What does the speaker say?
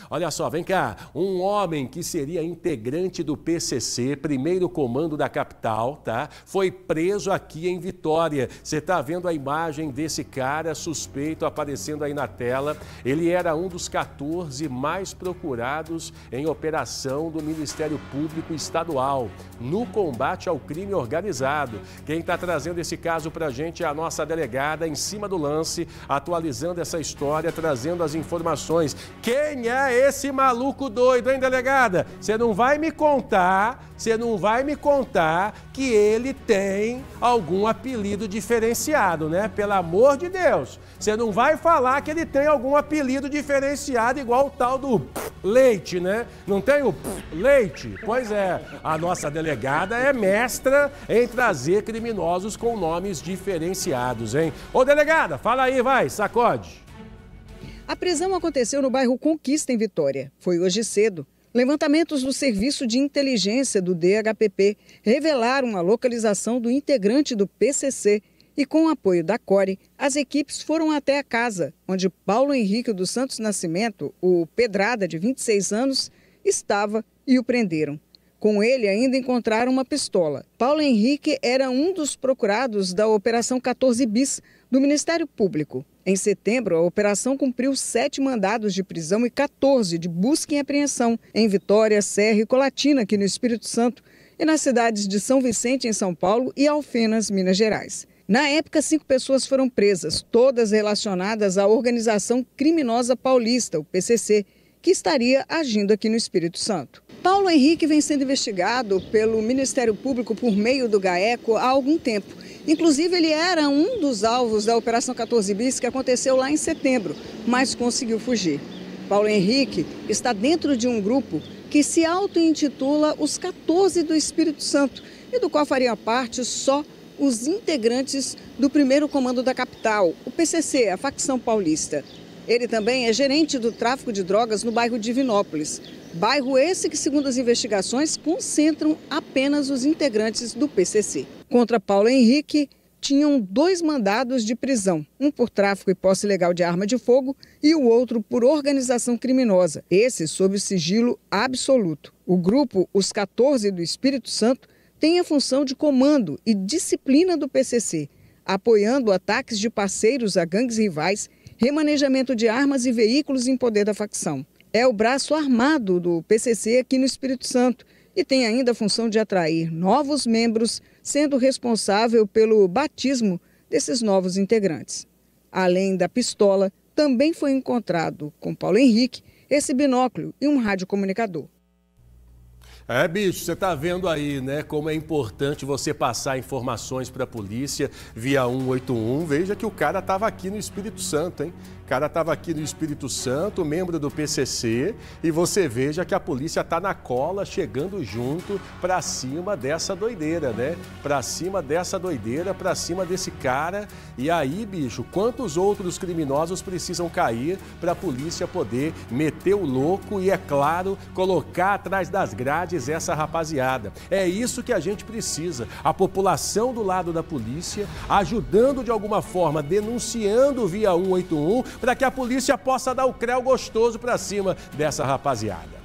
Olha só, vem cá, um homem que seria integrante do PCC, primeiro comando da capital, tá? Foi preso aqui em Vitória. Você tá vendo a imagem desse cara suspeito aparecendo aí na tela. Ele era um dos 14 mais procurados em operação do Ministério Público Estadual no combate ao crime organizado. Quem está trazendo esse caso pra gente é a nossa delegada em cima do lance, atualizando essa história, trazendo as informações. Quem é esse maluco doido, hein, delegada? Você não vai me contar que ele tem algum apelido diferenciado, né? Pelo amor de Deus. Você não vai falar que ele tem algum apelido diferenciado igual o tal do Leite, né? Não tem o Leite? Pois é, a nossa delegada é mestra em trazer criminosos com nomes diferenciados, hein? Ô, delegada, fala aí, vai, sacode. A prisão aconteceu no bairro Conquista, em Vitória. Foi hoje cedo. Levantamentos do Serviço de Inteligência do DHPP revelaram a localização do integrante do PCC e, com o apoio da CORE, as equipes foram até a casa, onde Paulo Henrique dos Santos Nascimento, o Pedrada, de 26 anos, estava e o prenderam. Com ele, ainda encontraram uma pistola. Paulo Henrique era um dos procurados da Operação 14 Bis do Ministério Público. Em setembro, a operação cumpriu 7 mandados de prisão e 14 de busca e apreensão em Vitória, Serra e Colatina, aqui no Espírito Santo, e nas cidades de São Vicente, em São Paulo, e Alfenas, Minas Gerais. Na época, 5 pessoas foram presas, todas relacionadas à Organização Criminosa Paulista, o PCC, que estaria agindo aqui no Espírito Santo. Paulo Henrique vem sendo investigado pelo Ministério Público por meio do GAECO há algum tempo. Inclusive, ele era um dos alvos da Operação 14 Bis, que aconteceu lá em setembro, mas conseguiu fugir. Paulo Henrique está dentro de um grupo que se auto-intitula os 14 do Espírito Santo e do qual faria parte só os integrantes do primeiro comando da capital, o PCC, a facção paulista. Ele também é gerente do tráfico de drogas no bairro Divinópolis. Bairro esse que, segundo as investigações, concentram apenas os integrantes do PCC. Contra Paulo Henrique, tinham 2 mandados de prisão, um por tráfico e posse ilegal de arma de fogo e o outro por organização criminosa, esse sob sigilo absoluto. O grupo Os 14 do Espírito Santo tem a função de comando e disciplina do PCC, apoiando ataques de parceiros a gangues rivais, remanejamento de armas e veículos em poder da facção. É o braço armado do PCC aqui no Espírito Santo e tem ainda a função de atrair novos membros, sendo responsável pelo batismo desses novos integrantes. Além da pistola, também foi encontrado com Paulo Henrique esse binóculo e um radiocomunicador. É, bicho, você tá vendo aí, né, como é importante você passar informações para a polícia via 181. Veja que o cara tava aqui no Espírito Santo, hein? O cara tava aqui no Espírito Santo, membro do PCC, e você veja que a polícia tá na cola, chegando junto para cima dessa doideira, né? Para cima dessa doideira, para cima desse cara. E aí, bicho, quantos outros criminosos precisam cair para a polícia poder meter o louco e, é claro, colocar atrás das grades essa rapaziada? É isso que a gente precisa. A população do lado da polícia, ajudando de alguma forma, denunciando via 181, para que a polícia possa dar o creu gostoso para cima dessa rapaziada.